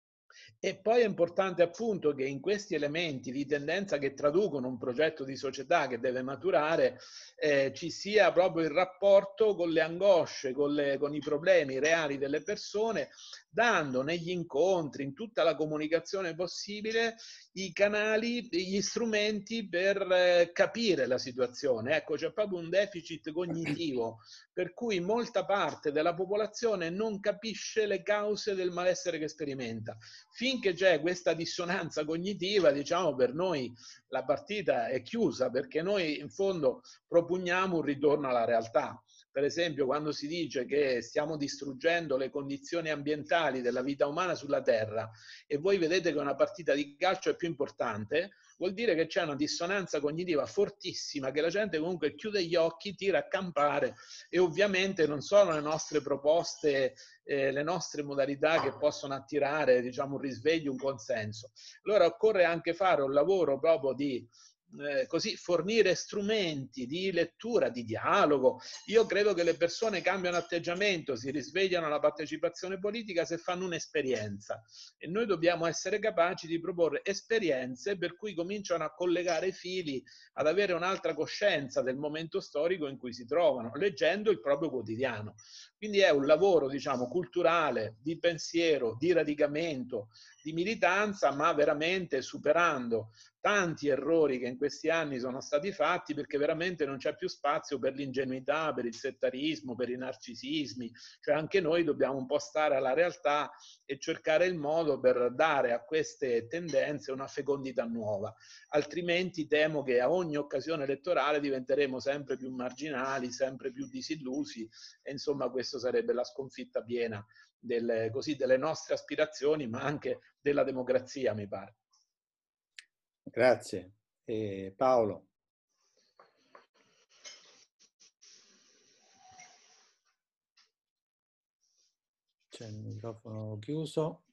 E poi è importante appunto che in questi elementi di tendenza che traducono un progetto di società che deve maturare ci sia proprio il rapporto con le angosce, con i problemi reali delle persone, dando negli incontri, in tutta la comunicazione possibile, i canali, gli strumenti per capire la situazione. Ecco, c'è proprio un deficit cognitivo per cui molta parte della popolazione non capisce le cause del malessere che sperimenta. Finché c'è questa dissonanza cognitiva, diciamo, per noi la partita è chiusa, perché noi in fondo propugniamo un ritorno alla realtà. Per esempio, quando si dice che stiamo distruggendo le condizioni ambientali della vita umana sulla Terra e voi vedete che una partita di calcio è più importante, vuol dire che c'è una dissonanza cognitiva fortissima, che la gente comunque chiude gli occhi, tira a campare, e ovviamente non sono le nostre proposte, le nostre modalità che possono attirare, diciamo, un risveglio, un consenso. Allora occorre anche fare un lavoro proprio di così fornire strumenti di lettura, di dialogo. Io credo che le persone cambiano atteggiamento, si risvegliano alla partecipazione politica se fanno un'esperienza, e noi dobbiamo essere capaci di proporre esperienze per cui cominciano a collegare i fili, ad avere un'altra coscienza del momento storico in cui si trovano, leggendo il proprio quotidiano. Quindi è un lavoro, diciamo, culturale, di pensiero, di radicamento, di militanza, ma veramente superando tanti errori che in questi anni sono stati fatti, perché veramente non c'è più spazio per l'ingenuità, per il settarismo, per i narcisismi. Cioè anche noi dobbiamo un po' stare alla realtà e cercare il modo per dare a queste tendenze una fecondità nuova. Altrimenti temo che a ogni occasione elettorale diventeremo sempre più marginali, sempre più disillusi, e insomma questo sarebbe la sconfitta piena delle nostre aspirazioni, ma anche della democrazia, mi pare. Grazie. Paolo. C'è il microfono chiuso.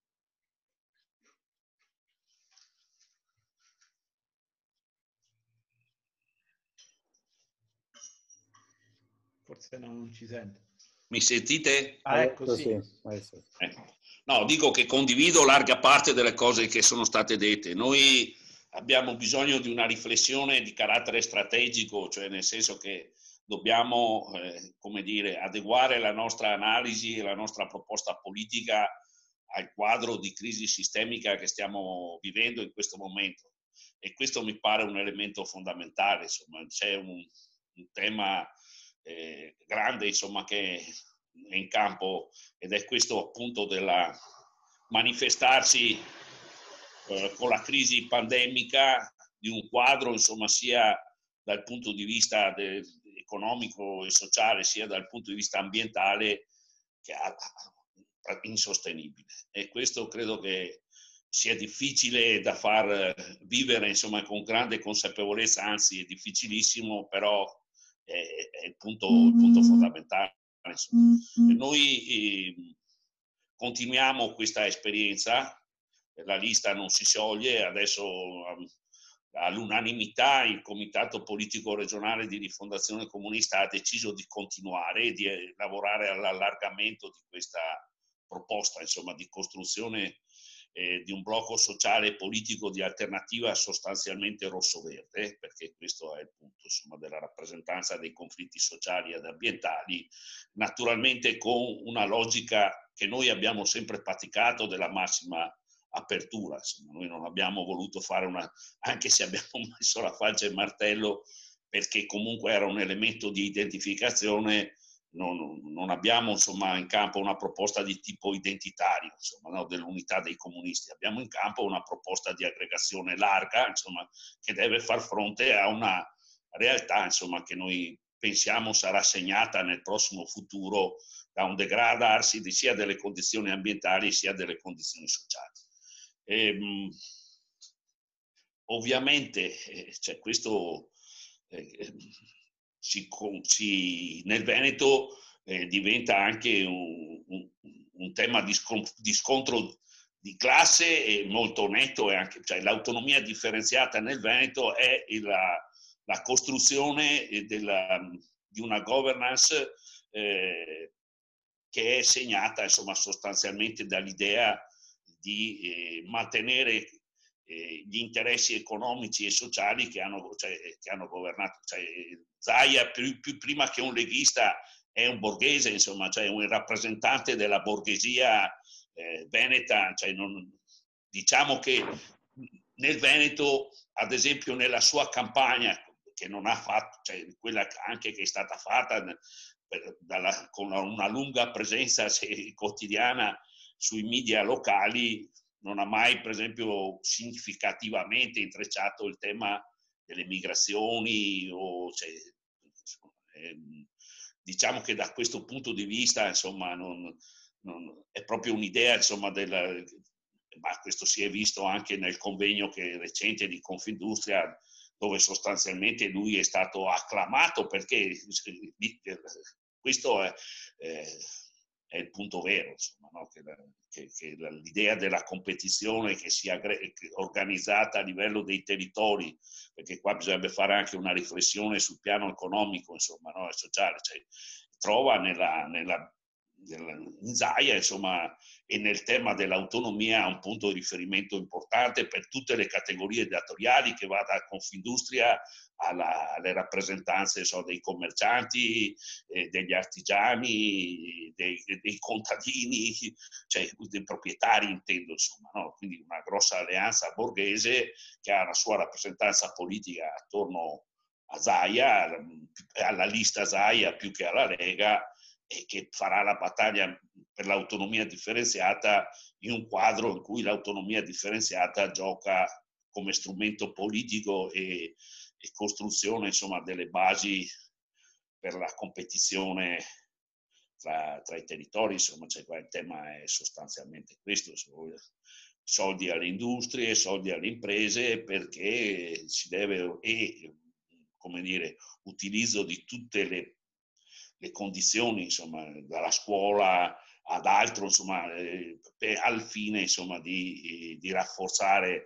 Forse non ci sente. Mi sentite? Ecco, sì. No, dico che condivido larga parte delle cose che sono state dette. Noi abbiamo bisogno di una riflessione di carattere strategico, cioè nel senso che dobbiamo, come dire, adeguare la nostra analisi e la nostra proposta politica al quadro di crisi sistemica che stiamo vivendo in questo momento. E questo mi pare un elemento fondamentale. Insomma, c'è un tema grande, insomma, che è in campo, ed è questo appunto della manifestarsi con la crisi pandemica di un quadro, insomma, sia dal punto di vista economico e sociale, sia dal punto di vista ambientale, che è insostenibile. E questo credo che sia difficile da far vivere, insomma, con grande consapevolezza, anzi è difficilissimo, però è il punto fondamentale. E noi continuiamo questa esperienza, la lista non si scioglie, adesso all'unanimità il Comitato Politico Regionale di Rifondazione Comunista ha deciso di continuare e di lavorare all'allargamento di questa proposta, insomma, di costruzione di un blocco sociale e politico di alternativa sostanzialmente rosso-verde, perché questo è il punto, insomma, della rappresentanza dei conflitti sociali ed ambientali, naturalmente con una logica che noi abbiamo sempre praticato della massima apertura. Insomma, noi non abbiamo voluto fare anche se abbiamo messo la faccia e il martello, perché comunque era un elemento di identificazione. Non abbiamo insomma in campo una proposta di tipo identitario, insomma, no, dell'unità dei comunisti. Abbiamo in campo una proposta di aggregazione larga, insomma, che deve far fronte a una realtà, insomma, che noi pensiamo sarà segnata nel prossimo futuro da un degradarsi sia delle condizioni ambientali sia delle condizioni sociali. Ovviamente cioè questo nel Veneto diventa anche un tema di scontro di classe molto netto, e anche, cioè, l'autonomia differenziata nel Veneto è la costruzione di una governance che è segnata, insomma, sostanzialmente dall'idea di mantenere gli interessi economici e sociali che hanno governato. Cioè, Zaia, più prima che un leghista, è un borghese, insomma, cioè un rappresentante della borghesia veneta. Cioè diciamo che nel Veneto, ad esempio, nella sua campagna, che non ha fatto, cioè quella anche che è stata fatta con una lunga presenza quotidiana sui media locali, non ha mai, per esempio, significativamente intrecciato il tema delle migrazioni. Diciamo che da questo punto di vista, insomma, è proprio un'idea, insomma, ma questo si è visto anche nel convegno recente di Confindustria, dove sostanzialmente lui è stato acclamato, perché questo è il punto vero, insomma, no? Che l'idea della competizione che sia organizzata a livello dei territori, perché qua bisogna fare anche una riflessione sul piano economico, insomma, no? E sociale, cioè, trova in Zaia, insomma, e nel tema dell'autonomia un punto di riferimento importante per tutte le categorie datoriali, che va da Confindustria alle rappresentanze, dei commercianti, degli artigiani, dei contadini, cioè dei proprietari, intendo, insomma, no? Quindi una grossa alleanza borghese che ha la sua rappresentanza politica attorno a Zaia, alla lista Zaia più che alla Lega, e che farà la battaglia per l'autonomia differenziata in un quadro in cui l'autonomia differenziata gioca come strumento politico e costruzione, insomma, delle basi per la competizione tra i territori. Insomma, cioè, il tema è sostanzialmente questo: soldi alle industrie, soldi alle imprese, perché si deve, come dire, utilizzo di tutte le condizioni, insomma, dalla scuola ad altro, insomma, al fine, insomma, di rafforzare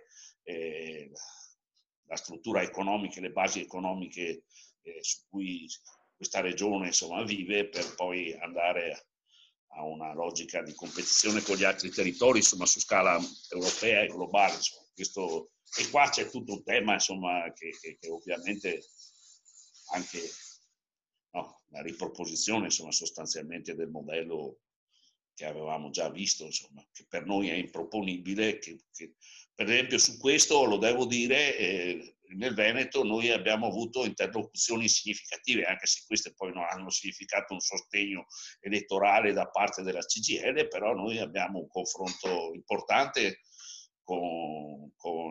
la struttura economica, le basi economiche su cui questa regione, insomma, vive, per poi andare a una logica di competizione con gli altri territori, insomma, su scala europea e globale, insomma. E qua c'è tutto un tema, insomma, che ovviamente anche, no, la riproposizione, insomma, sostanzialmente del modello che avevamo già visto, insomma, che per noi è improponibile. Che per esempio su questo, lo devo dire, nel Veneto noi abbiamo avuto interlocuzioni significative, anche se queste poi non hanno significato un sostegno elettorale da parte della CGIL, però noi abbiamo un confronto importante con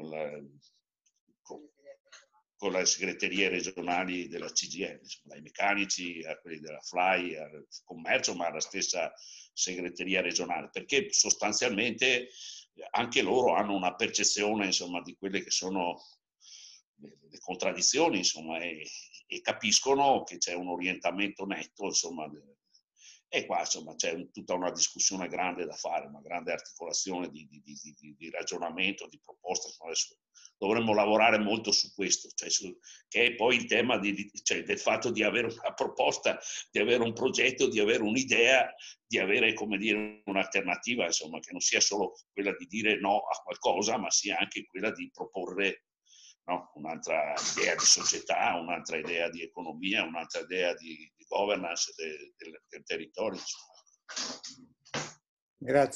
le segreterie regionali della CGIL, dai meccanici a quelli della FLAI, al commercio, ma alla stessa segreteria regionale, perché sostanzialmente anche loro hanno una percezione, insomma, di quelle che sono le contraddizioni, insomma, e capiscono che c'è un orientamento netto, insomma, e qua, insomma, c'è tutta una discussione grande da fare, una grande articolazione di ragionamento, di proposte. Adesso dovremmo lavorare molto su questo, cioè che è poi il tema cioè del fatto di avere una proposta, di avere un progetto, di avere un'idea, di avere, come dire, un'alternativa, insomma, che non sia solo quella di dire no a qualcosa, ma sia anche quella di proporre, no, un'altra idea di società, un'altra idea di economia, un'altra idea di governance del territorio.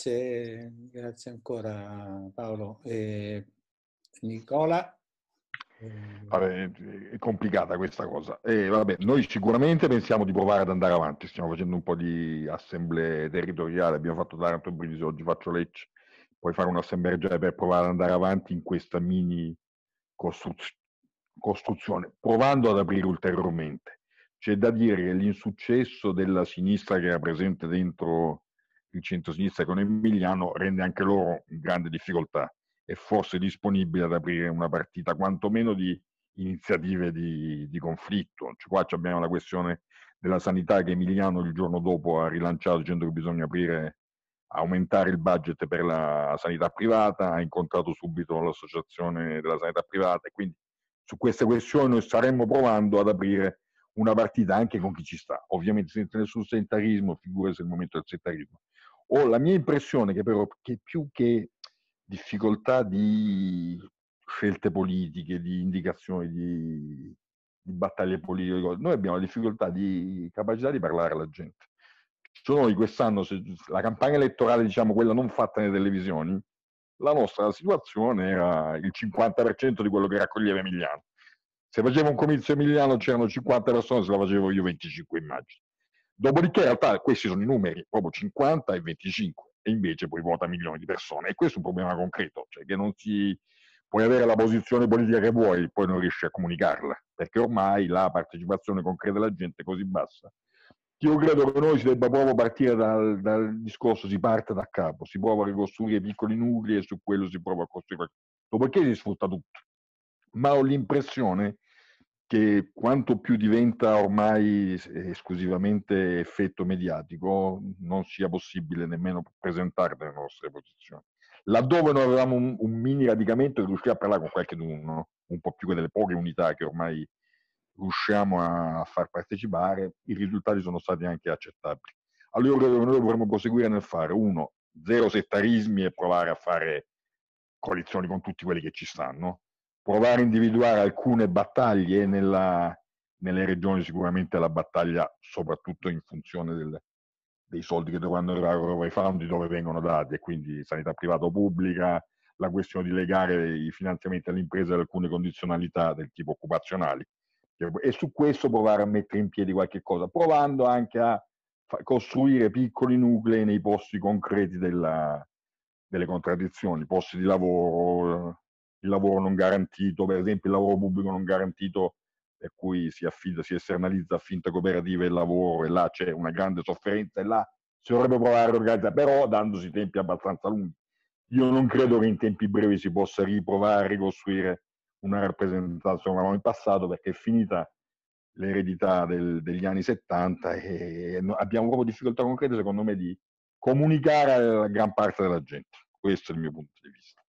Grazie ancora Paolo. Nicola? Vabbè, è complicata questa cosa. Vabbè, noi sicuramente pensiamo di provare ad andare avanti, stiamo facendo un po' di assemblee territoriali, abbiamo fatto Taranto e Brindisi, oggi faccio Lecce, poi fare un'assemblea regionale per provare ad andare avanti in questa mini costruzione, provando ad aprire ulteriormente. C'è da dire che l'insuccesso della sinistra che era presente dentro il centro-sinistra con Emiliano rende anche loro in grande difficoltà e forse disponibile ad aprire una partita quantomeno di iniziative di conflitto. Cioè, qua abbiamo la questione della sanità che Emiliano il giorno dopo ha rilanciato dicendo che bisogna aumentare il budget per la sanità privata, ha incontrato subito l'associazione della sanità privata e quindi su queste questioni noi staremmo provando ad aprire una partita anche con chi ci sta, ovviamente senza nessun settarismo, figurasi il momento del settarismo. Ho la mia impressione che però che più che difficoltà di scelte politiche, di indicazioni, di battaglie politiche, noi abbiamo la difficoltà di capacità di parlare alla gente. Noi quest'anno, la campagna elettorale, diciamo quella non fatta nelle televisioni, la nostra situazione era il 50% di quello che raccoglieva Emiliano. Se facevo un comizio Emiliano c'erano 50 persone, se la facevo io 25 immagini. Dopodiché in realtà questi sono i numeri, proprio 50 e 25, e invece poi vota milioni di persone. E questo è un problema concreto, cioè che non si puoi avere la posizione politica che vuoi, poi non riesci a comunicarla, perché ormai la partecipazione concreta della gente è così bassa. Io credo che noi si debba proprio partire dal discorso, si parte da capo, si prova a ricostruire piccoli nuclei e su quello si prova a costruire. Dopodiché si sfrutta tutto. Ma ho l'impressione che quanto più diventa ormai esclusivamente effetto mediatico, non sia possibile nemmeno presentare le nostre posizioni. Laddove noi avevamo un mini radicamento, riusciamo a parlare con qualcuno, un po' più delle poche unità che ormai riusciamo a far partecipare, i risultati sono stati anche accettabili. Allora io credo che noi dovremmo proseguire nel fare, uno, zero settarismi e provare a fare coalizioni con tutti quelli che ci stanno, provare a individuare alcune battaglie nelle regioni, sicuramente la battaglia soprattutto in funzione dei soldi che dovranno arrivare ai fondi, dove vengono dati, e quindi sanità privata o pubblica, la questione di legare i finanziamenti alle imprese ad alcune condizionalità del tipo occupazionali, e su questo provare a mettere in piedi qualche cosa, provando anche a costruire piccoli nuclei nei posti concreti delle contraddizioni, posti di lavoro, il lavoro non garantito, per esempio il lavoro pubblico non garantito, per cui si esternalizza a finte cooperative il lavoro, e là c'è una grande sofferenza, e là si dovrebbe provare a organizzare, però dandosi tempi abbastanza lunghi. Io non credo che in tempi brevi si possa riprovare a ricostruire una rappresentanza come avevamo in passato, perché è finita l'eredità degli anni 70 e abbiamo proprio difficoltà concrete, secondo me, di comunicare alla gran parte della gente. Questo è il mio punto di vista.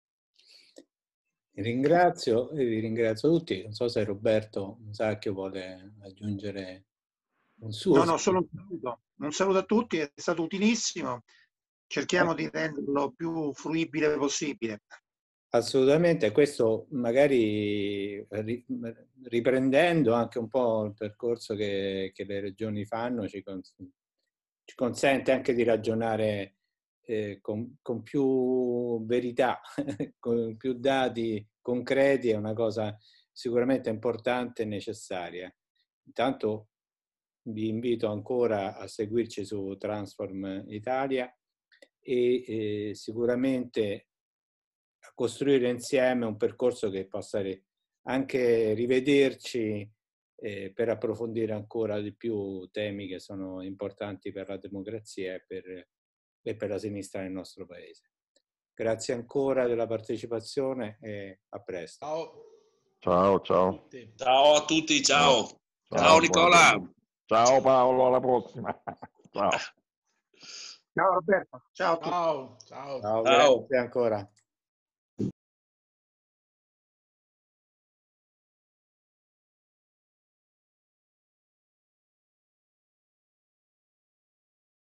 Ringrazio e vi ringrazio tutti. Non so se Roberto Musacchio vuole aggiungere un suo. No, solo un saluto a tutti, è stato utilissimo. Cerchiamo di renderlo più fruibile possibile. Assolutamente, questo magari riprendendo anche un po' il percorso che le regioni fanno ci consente anche di ragionare con più verità, con più dati concreti, è una cosa sicuramente importante e necessaria. Intanto vi invito ancora a seguirci su Transform Italia e sicuramente a costruire insieme un percorso che possa anche rivederci per approfondire ancora di più temi che sono importanti per la democrazia e per la sinistra nel nostro paese. Grazie ancora della partecipazione e a presto. Ciao. Ciao a tutti, ciao. Ciao Nicola. Ciao Paolo, alla prossima. Ciao. Ciao Roberto. Ciao a tutti. Ciao. Grazie ancora.